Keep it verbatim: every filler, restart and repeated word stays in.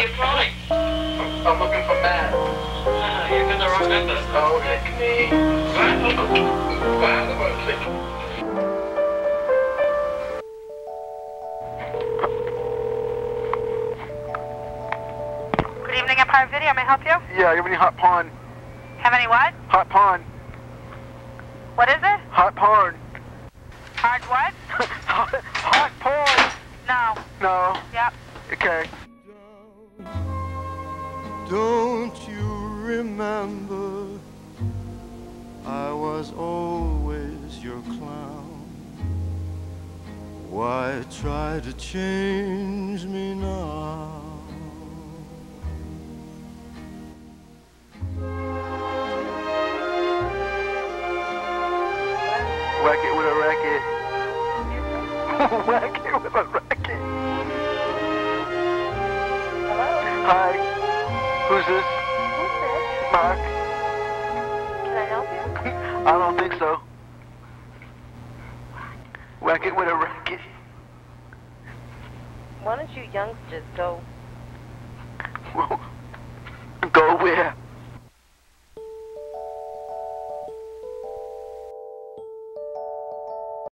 are you calling? I'm, I'm looking for Matt. Uh, you got the wrong number. Oh, it's me. What? Wow, the whole thing. Good evening, Empire Video. May I help you? Yeah, you have any hot porn? Have any what? Hot porn. What is it? Hot porn. Hard what? hot, hot porn. No. No. Yep. Okay. Don't you remember I was always your clown? Why try to change me now? Wackit with a racket. Wackit with a racket. Hello? Hi. Who's this? Who's this? Mark. Can I help you? I don't think so. Wackit with a racket. Why don't you youngsters go? Go where?